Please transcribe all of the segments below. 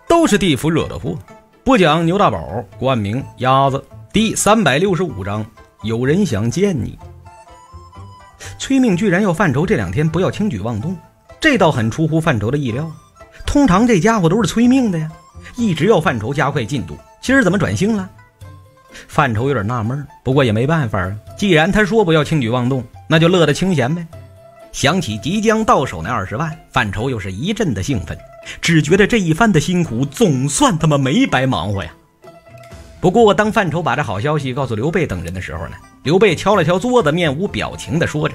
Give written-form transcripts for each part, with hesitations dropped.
都是地府惹的祸。不讲牛大宝，冠名鸭子。第365章，有人想见你。崔命居然要范畴这2天不要轻举妄动，这倒很出乎范畴的意料。通常这家伙都是催命的呀，一直要范畴加快进度，今儿怎么转性了？范畴有点纳闷，不过也没办法啊，既然他说不要轻举妄动，那就乐得清闲呗。想起即将到手那20万，范畴又是一阵的兴奋，只觉得这一番的辛苦总算他妈没白忙活呀。不过当范畴把这好消息告诉刘备等人的时候呢，刘备敲了敲桌子，面无表情地说着：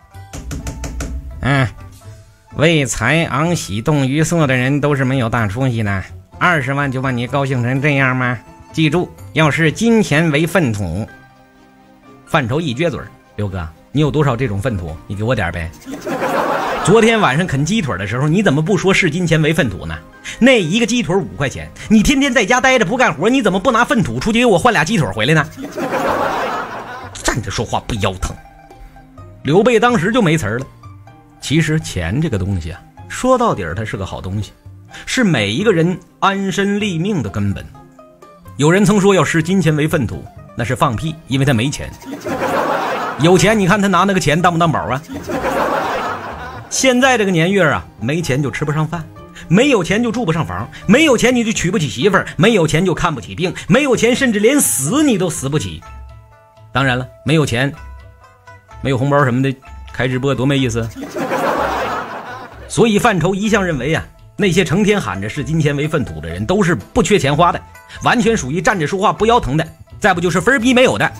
为财昂喜动于色的人都是没有大出息的，20万就把你高兴成这样吗？记住，要视金钱为粪土。范畴一撅嘴：刘哥，你有多少这种粪土？你给我点呗。昨天晚上啃鸡腿的时候，你怎么不说视金钱为粪土呢？那一个鸡腿5块钱，你天天在家待着不干活，你怎么不拿粪土出去给我换俩鸡腿回来呢？站着说话不腰疼。刘备当时就没词儿了。其实钱这个东西啊，说到底儿它是个好东西，是每一个人安身立命的根本。有人曾说要视金钱为粪土，那是放屁，因为他没钱。有钱你看他拿那个钱当不当宝啊？现在这个年月啊，没钱就吃不上饭，没有钱就住不上房，没有钱你就娶不起媳妇儿，没有钱就看不起病，没有钱甚至连死你都死不起。当然了，没有钱没有红包什么的，开直播多没意思。所以范畴一向认为啊，那些成天喊着视金钱为粪土的人都是不缺钱花的，完全属于站着说话不腰疼的，再不就是分逼没有的。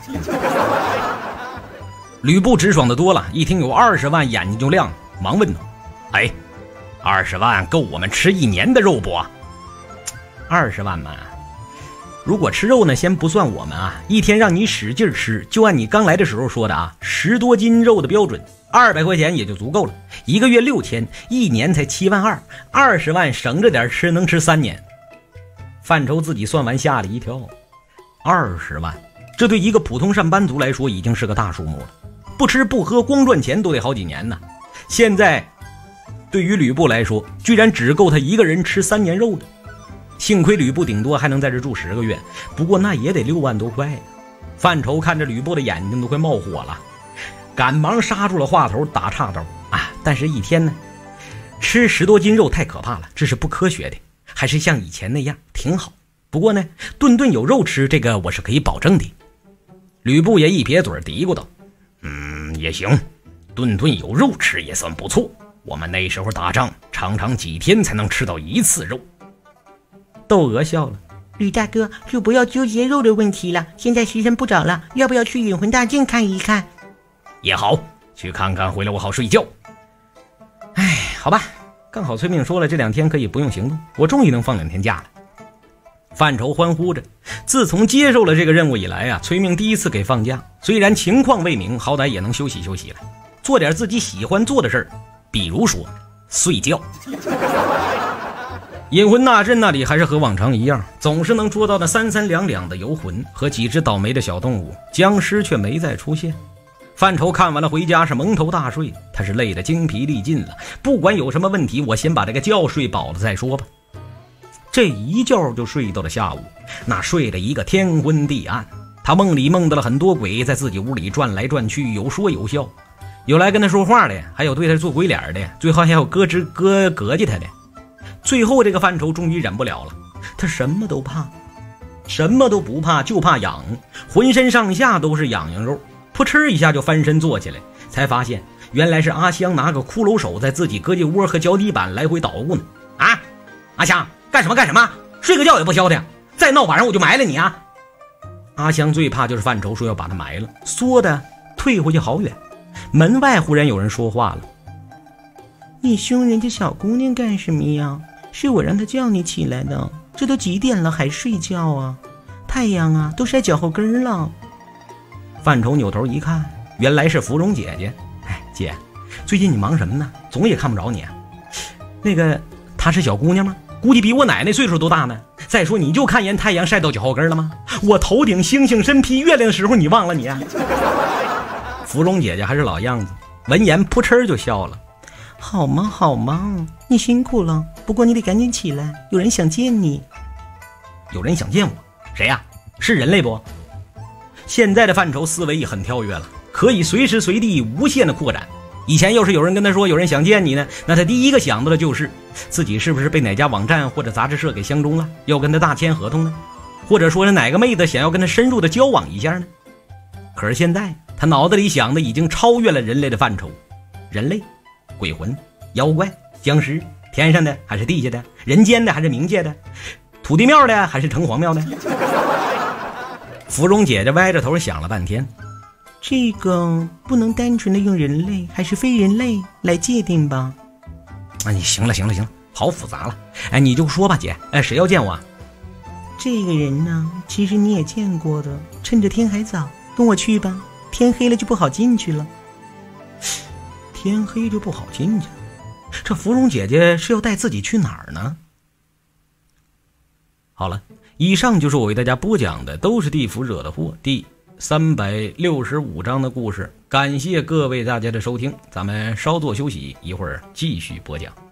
吕布直爽的多了，一听有20万眼睛就亮了，忙问道：20万够我们吃1年的肉不？20万嘛，如果吃肉呢，先不算我们啊，一天让你使劲吃，就按你刚来的时候说的啊，10多斤肉的标准，200块钱也就足够了，1个月6000，一年才7万2，20万省着点吃，能吃3年。范畴自己算完吓了一跳，20万，这对一个普通上班族来说已经是个大数目了，不吃不喝光赚钱都得好几年呢。现在对于吕布来说，居然只够他一个人吃3年肉的。幸亏吕布顶多还能在这住10个月，不过那也得6万多块呀。范畴看着吕布的眼睛都快冒火了，赶忙刹住了话头，打岔道：但是一天呢，吃10多斤肉太可怕了，这是不科学的，还是像以前那样挺好。不过呢，顿顿有肉吃，这个我是可以保证的。吕布也一撇嘴嘀咕道：也行，顿顿有肉吃也算不错，我们那时候打仗常常几天才能吃到1次肉。窦娥笑了：吕大哥，就不要纠结肉的问题了，现在时辰不早了，要不要去引魂大阵看一看？也好，去看看，回来我好睡觉。好吧，刚好崔命说了这2天可以不用行动，我终于能放2天假了。范畴欢呼着，自从接受了这个任务以来啊，崔命第一次给放假，虽然情况未明，好歹也能休息休息了，做点自己喜欢做的事儿，比如说睡觉。引魂大阵那里还是和往常一样，总是能捉到那3、3两两的游魂和几只倒霉的小动物，僵尸却没再出现。范畴看完了回家是蒙头大睡，他是累得精疲力尽了，不管有什么问题，我先把这个觉睡饱了再说吧。这一觉就睡到了下午，那睡了一个天昏地暗。他梦里梦到了很多鬼在自己屋里转来转去，有说有笑，有来跟他说话的，还有对他做鬼脸的，最后还有咯吱咯叽他的。最后这个范畴终于忍不了了，他什么都怕，什么都不怕，就怕痒，浑身上下都是痒痒肉，扑哧一下就翻身坐起来，才发现原来是阿香拿个骷髅手在自己胳肢窝和脚底板来回捣鼓呢。阿香干什么，睡个觉也不消停，再闹晚上我就埋了你啊！阿香最怕就是范畴说要把他埋了，说的退回去好远。门外忽然有人说话了：你凶人家小姑娘干什么呀？是我让她叫你起来的，这都几点了还睡觉啊？太阳啊都晒脚后跟了。范畴扭头一看，原来是芙蓉姐姐。姐，最近你忙什么呢？总也看不着你啊。那个她是小姑娘吗？估计比我奶奶岁数都大呢。再说你就看见太阳晒到脚后跟了吗？我头顶星星身披月亮的时候你忘了你啊？芙蓉姐姐还是老样子，闻言扑哧就笑了。好嘛，你辛苦了， 不过你得赶紧起来，有人想见你。 有人想见我？谁呀？是人类不？现在的范畴思维也很跳跃了，可以随时随地无限的扩展。以前要是有人跟他说有人想见你呢，那他第一个想到的就是自己是不是被哪家网站或者杂志社给相中了，要跟他大签合同呢？或者说是哪个妹子想要跟他深入的交往一下呢？可是现在他脑子里想的已经超越了人类的范畴，人类、鬼魂、妖怪、僵尸，天上的还是地下的，人间的还是冥界的，土地庙的还是城隍庙的？芙蓉姐姐歪着头想了半天， 这个不能单纯的用人类还是非人类来界定吧？ 你行了，好复杂了。你就说吧，姐，谁要见我？ 这个人呢，其实你也见过的，趁着天还早，跟我去吧，天黑了就不好进去了。 天黑就不好进去，这芙蓉姐姐是要带自己去哪儿呢？好了，以上就是我为大家播讲的都是地府惹的祸第365章的故事，感谢各位大家的收听，咱们稍作休息，一会儿继续播讲。